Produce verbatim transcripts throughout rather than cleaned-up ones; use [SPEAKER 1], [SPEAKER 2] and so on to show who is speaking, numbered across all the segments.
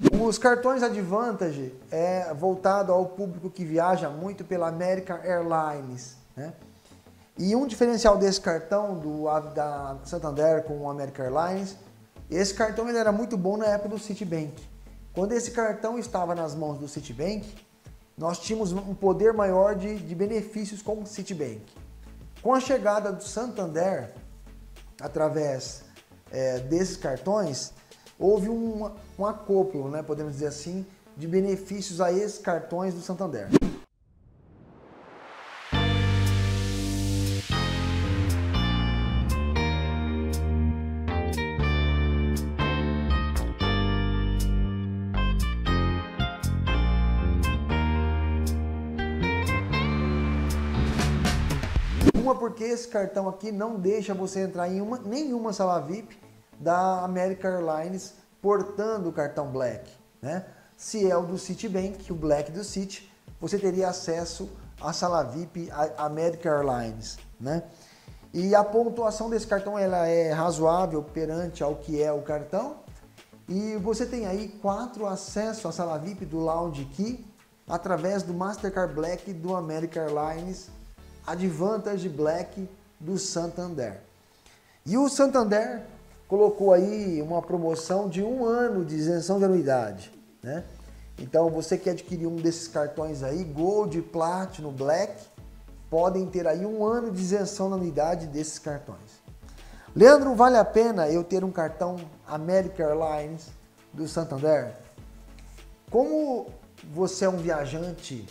[SPEAKER 1] Os cartões Advantage é voltado ao público que viaja muito pela American Airlines, né? E um diferencial desse cartão do da Santander com o American Airlines, esse cartão ele era muito bom na época do Citibank. Quando esse cartão estava nas mãos do Citibank, nós tínhamos um poder maior de, de benefícios com o Citibank. Com a chegada do Santander, através é, desses cartões, houve um, um acoplo, né, podemos dizer assim, de benefícios a esses cartões do Santander. Uma porque esse cartão aqui não deixa você entrar em uma, nenhuma sala V I P da American Airlines portando o cartão Black, né? Se é o do Citibank, o Black do Citi, você teria acesso à sala V I P American Airlines, né? E a pontuação desse cartão ela é razoável perante ao que é o cartão. E você tem aí quatro acessos à sala V I P do Lounge Key através do Mastercard Black do American Airlines, Advantage Black do Santander. E o Santander colocou aí uma promoção de um ano de isenção de anuidade, né? Então você que adquirir um desses cartões aí, Gold, Platinum, Black, podem ter aí um ano de isenção da anuidade desses cartões. Leandro, vale a pena eu ter um cartão American Airlines do Santander? Como você é um viajante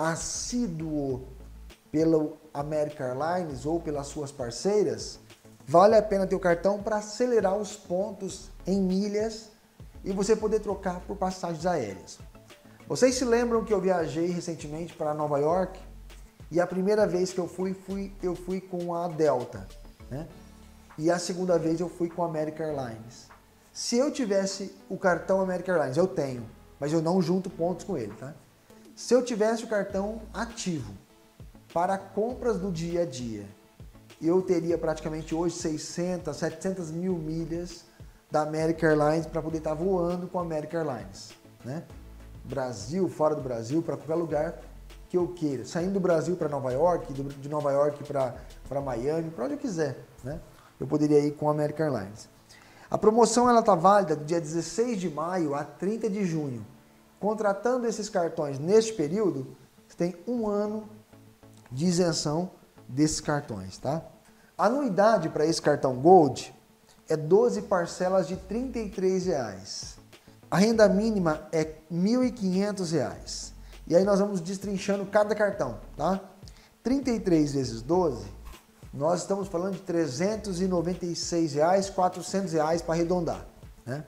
[SPEAKER 1] assíduo pelo American Airlines ou pelas suas parceiras, vale a pena ter o cartão para acelerar os pontos em milhas e você poder trocar por passagens aéreas. Vocês se lembram que eu viajei recentemente para Nova York e a primeira vez que eu fui, fui eu fui com a Delta, né? E a segunda vez eu fui com a American Airlines. Se eu tivesse o cartão American Airlines, eu tenho, mas eu não junto pontos com ele, tá? Se eu tivesse o cartão ativo para compras do dia a dia, eu teria praticamente hoje seiscentas, setecentas mil milhas da American Airlines para poder estar voando com a American Airlines, né? Brasil, fora do Brasil, para qualquer lugar que eu queira. Saindo do Brasil para Nova York, de Nova York para Miami, para onde eu quiser, né? Eu poderia ir com a American Airlines. A promoção ela está válida do dia dezesseis de maio a trinta de junho. Contratando esses cartões neste período, você tem um ano de isenção desses cartões, tá? A anuidade para esse cartão Gold é doze parcelas de trinta e três reais. A renda mínima é mil e quinhentos reais. E aí nós vamos destrinchando cada cartão, tá? trinta e três vezes doze, nós estamos falando de trezentos e noventa e seis reais, quatrocentos reais para arredondar, né?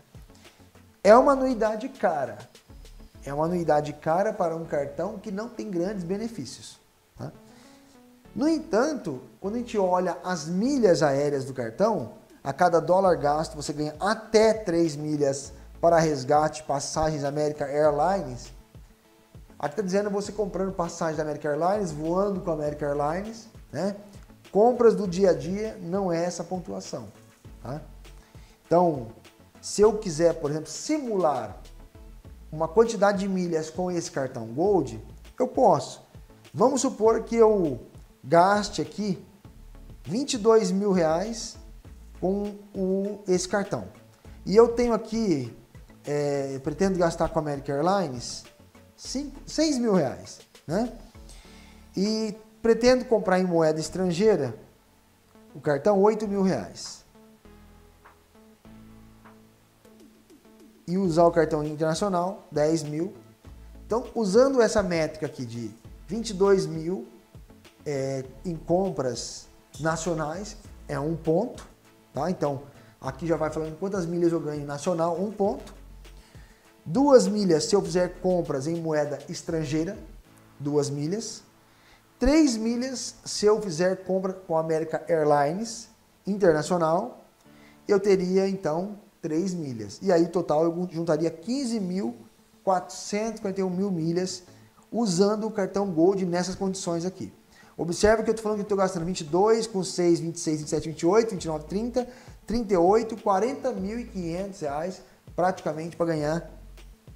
[SPEAKER 1] É uma anuidade cara. É uma anuidade cara para um cartão que não tem grandes benefícios, tá? No entanto, quando a gente olha as milhas aéreas do cartão, a cada dólar gasto você ganha até três milhas para resgate passagens American Airlines. Aqui está dizendo você comprando passagem da American Airlines, voando com a American Airlines, né? Compras do dia a dia não é essa pontuação, tá? Então, se eu quiser, por exemplo, simular uma quantidade de milhas com esse cartão Gold, eu posso. Vamos supor que eu gaste aqui vinte e dois mil reais com o, esse cartão. E eu tenho aqui, é, eu pretendo gastar com a American Airlines seis mil reais, né? E pretendo comprar em moeda estrangeira o cartão oito mil reais. E usar o cartão internacional dez mil. Então, usando essa métrica aqui de vinte e dois mil é, em compras nacionais, é um ponto, tá? Então, aqui já vai falando quantas milhas eu ganho nacional, um ponto. Duas milhas se eu fizer compras em moeda estrangeira, duas milhas. Três milhas se eu fizer compra com a American Airlines internacional, eu teria então três milhas. E aí, total, eu juntaria quinze mil quatrocentos e cinquenta e um mil milhas usando o cartão Gold nessas condições aqui. Observe que eu estou falando que estou gastando vinte e dois com seis, vinte e seis, vinte e sete, vinte e oito, vinte e nove, trinta, trinta e oito, quarenta mil e quinhentos reais praticamente para ganhar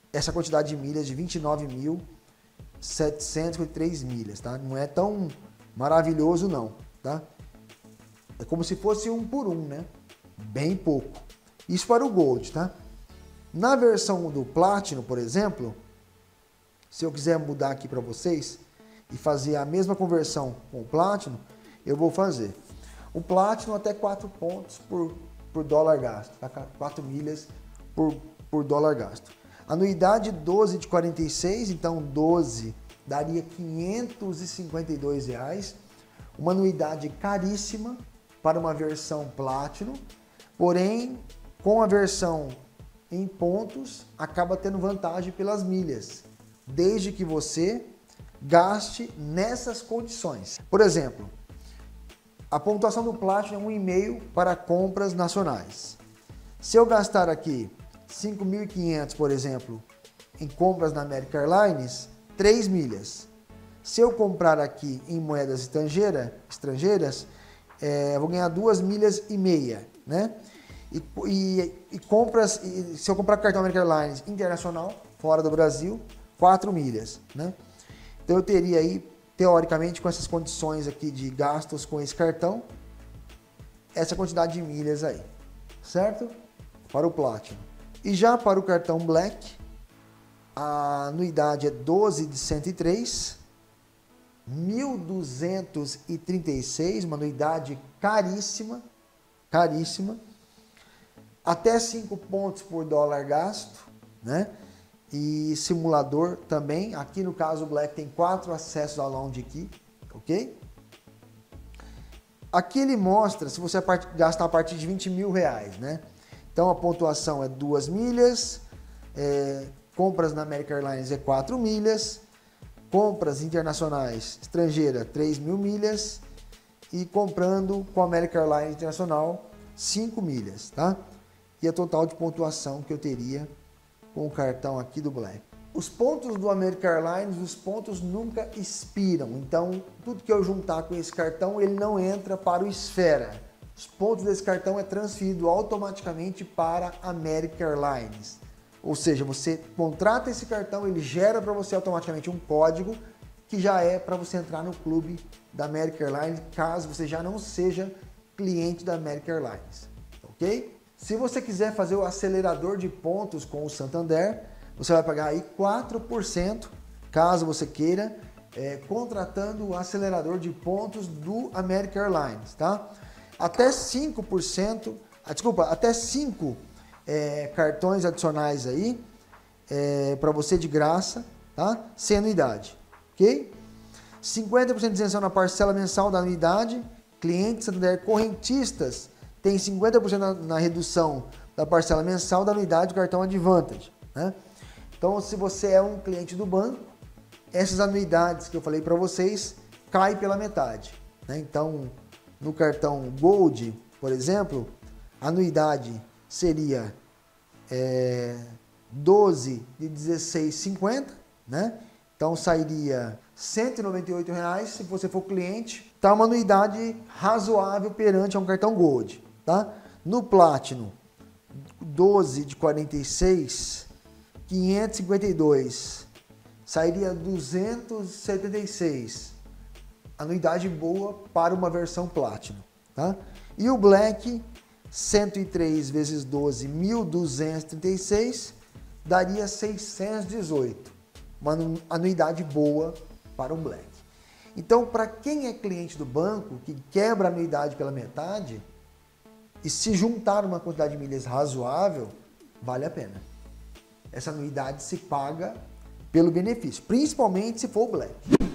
[SPEAKER 1] essa quantidade de milhas de vinte e nove mil setecentos e cinquenta e três milhas, tá? Não é tão maravilhoso não, tá? É como se fosse um por um, né? Bem pouco. Isso para o Gold, tá? Na versão do Platinum, por exemplo, se eu quiser mudar aqui para vocês e fazer a mesma conversão com o Platinum, eu vou fazer. O Platinum até quatro pontos por, por dólar gasto, tá? quatro milhas por, por dólar gasto. Anuidade doze de quarenta e seis, então doze daria quinhentos e cinquenta e dois reais. Uma anuidade caríssima para uma versão Platinum, porém com a versão em pontos acaba tendo vantagem pelas milhas, desde que você gaste nessas condições. Por exemplo, a pontuação do Platinum é um vírgula cinco para compras nacionais. Se eu gastar aqui cinco mil e quinhentos, por exemplo, em compras na American Airlines, três milhas. Se eu comprar aqui em moedas estrangeira, estrangeiras, é, vou ganhar duas milhas e meia, né? E, e, e compras, e, se eu comprar cartão American Airlines internacional, fora do Brasil, quatro milhas, né? Então eu teria aí, teoricamente, com essas condições aqui de gastos com esse cartão, essa quantidade de milhas aí, certo? Para o Platinum. E já para o cartão Black, a anuidade é doze de cento e três, mil duzentos e trinta e seis, uma anuidade caríssima, caríssima, até cinco pontos por dólar gasto, né? E simulador também, aqui no caso o Black tem quatro acessos ao Lounge Key, ok? Aqui ele mostra se você gastar a partir de vinte mil reais, né? Então a pontuação é duas milhas, é, compras na American Airlines é quatro milhas, compras internacionais estrangeira três mil milhas e comprando com a American Airlines Internacional cinco milhas, tá? E a total de pontuação que eu teria com o cartão aqui do Black. Os pontos do American Airlines, os pontos nunca expiram, então tudo que eu juntar com esse cartão ele não entra para o Esfera. Os pontos desse cartão é transferido automaticamente para a American Airlines. Ou seja, você contrata esse cartão, ele gera para você automaticamente um código que já é para você entrar no clube da American Airlines, caso você já não seja cliente da American Airlines, ok? Se você quiser fazer o acelerador de pontos com o Santander, você vai pagar aí quatro por cento, caso você queira, é, contratando o acelerador de pontos do American Airlines, tá? Até cinco por cento, ah, desculpa, até cinco é, cartões adicionais aí é, para você de graça, tá? Sem anuidade, ok? cinquenta por cento de isenção na parcela mensal da anuidade, clientes Santander correntistas tem cinquenta por cento na, na redução da parcela mensal da anuidade do cartão Advantage, né? Então, se você é um cliente do banco, essas anuidades que eu falei para vocês caem pela metade, né? Então, no cartão Gold, por exemplo, a anuidade seria é, doze de dezesseis reais e cinquenta centavos, né? Então sairia cento e noventa e oito reais se você for cliente. Tá uma anuidade razoável perante a um cartão Gold, tá? No Platinum, doze de quarenta e seis, quinhentos e cinquenta e dois, sairia duzentos e setenta e seis. Anuidade boa para uma versão Platinum, tá? E o Black, cento e três vezes doze, mil duzentos e trinta e seis, daria seiscentos e dezoito. Uma anuidade boa para um Black. Então, para quem é cliente do banco, que quebra a anuidade pela metade, e se juntar uma quantidade de milhas razoável, vale a pena. Essa anuidade se paga pelo benefício, principalmente se for o Black.